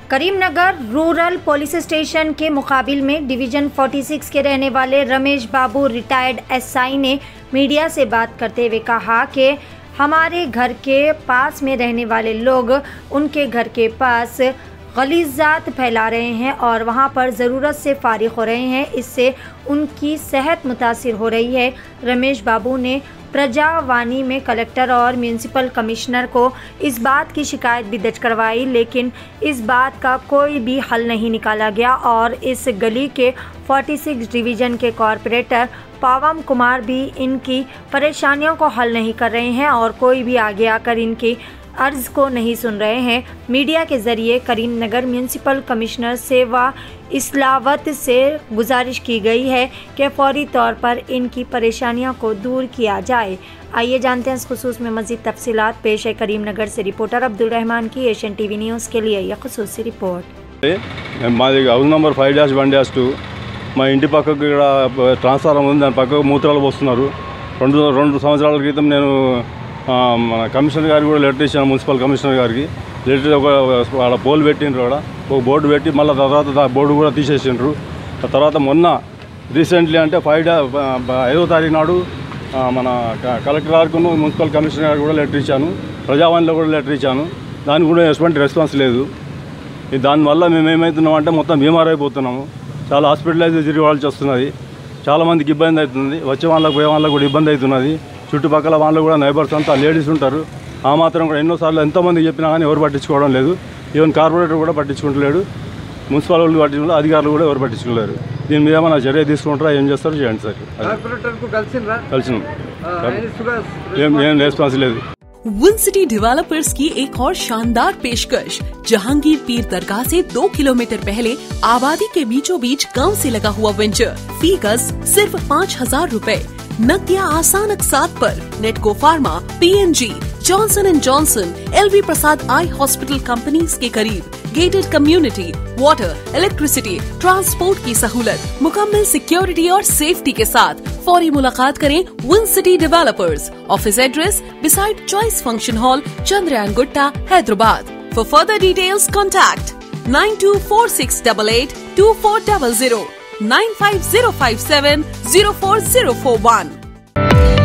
Karimnagar rural police station के मुकाबिल में division 46 के रहने वाले रमेश बाबू रिटायर्ड एसआई ने मीडिया से बात करते हुए कहा कि हमारे घर के पास में रहने वाले लोग उनके घर के पास गलीज़ात फैला रहे हैं और वहां पर ज़रूरत से फारिग हो रहे हैं, इससे उनकी सेहत मुतासिर हो रही है। रमेश बाबू ने प्रजावाणी में कलेक्टर और म्यूनिसिपल कमिश्नर को इस बात की शिकायत भी दर्ज करवाई, लेकिन इस बात का कोई भी हल नहीं निकाला गया और इस गली के 46 डिवीज़न के कॉरपोरेटर पावम कुमार भी इनकी परेशानियों को हल नहीं कर रहे हैं और कोई भी आगे आकर इनकी अर्ज़ को नहीं सुन रहे हैं। मीडिया के ज़रिए करीमनगर म्यूनिसिपल कमिश्नर सेवा इस्लावत से गुजारिश की गई है कि फौरी तौर पर इनकी परेशानियों को दूर किया जाए। आइए जानते हैं इस खुसूस में मज़ीद तफसीलात। पेश है करीमनगर से रिपोर्टर अब्दुल रहमान की एशियन टीवी न्यूज़ के लिए यह खुसूसी रिपोर्ट। मादी हाउस नंबर 5-1-2 మా ఇంటి పక్కకు ఇక్కడ ట్రాన్స్ఫార్మర్ ఉంది, దాని పక్కకు మూత్రాలు పోస్తున్నారు। రెండు సంవత్సరాల క్రితం నేను మన కమిషనర్ గారికి కూడా లెటర్ ఇచ్చాను, మున్సిపల్ కమిషనర్ గారికి లెటర్ ఒక పోల్ పెట్టిండ్రు, అక్కడ ఒక బోర్డు పెట్టి మళ్ళీ తర్వాత బోర్డు కూడా తీసేసిండ్రు। తర్వాత మొన్న రీసెంట్లీ అంటే 5వ తారీఖు నాడు మన కలెక్టర్ గారికి మున్సిపల్ కమిషనర్ గారికి కూడా లెటర్ ఇచ్చాను, ప్రజావాణిలో కూడా లెటర్ ఇచ్చాను, దానికి కూడా ఎటువంటి రెస్పాన్స్ లేదు। దానివల్ల మేము ఏమవుతున్నామంటే మొత్తం బీమార్ అయిపోతున్నాము, చాలా హాస్పిటలైజ్ తిరగాల్సి వస్తున్నది, చాలామందికి ఇబ్బంది అవుతుంది, వచ్చే వాళ్ళకు పోయే వాళ్ళకు కూడా ఇబ్బంది అవుతున్నది। చుట్టుపక్కల వాళ్ళు కూడా నైబర్స్ అంతా లేడీస్ ఉంటారు, ఆ మాత్రం కూడా ఎన్నోసార్లు ఎంతోమంది చెప్పినా కానీ ఎవరు పట్టించుకోవడం లేదు। ఈవెన్ కార్పొరేటర్ కూడా పట్టించుకుంటలేడు, మున్సిపల్ వాళ్ళు పట్టించుకుంటారు, అధికారులు కూడా ఎవరు పట్టించుకోలేరు। దీని మీద ఏమైనా చర్య తీసుకుంటారా, ఏం చేస్తారు చేయండి సార్। కలిసినాం, ఏం రెస్పాన్స్ లేదు। विन सिटी डेवलपर्स की एक और शानदार पेशकश। जहांगीर पीर दरगाह से 2 किलोमीटर पहले आबादी के बीचों बीच गांव से लगा हुआ वेंचर। फी गज सिर्फ 5,000 रुपए। नकदिया आसान अकसात पर। Natco pharma, PNG, Johnson and Johnson, LV Prasad eye hospital companies के करीब। Gated community, water, electricity, transport की सहूलत, मुकम्मल सिक्योरिटी और सेफ्टी के साथ। फौरी मुलाकात करें Win City developers. Office address beside Choice function hall, Chandrayangutta, Hyderabad. For further details contact 9246882400 95057 04041।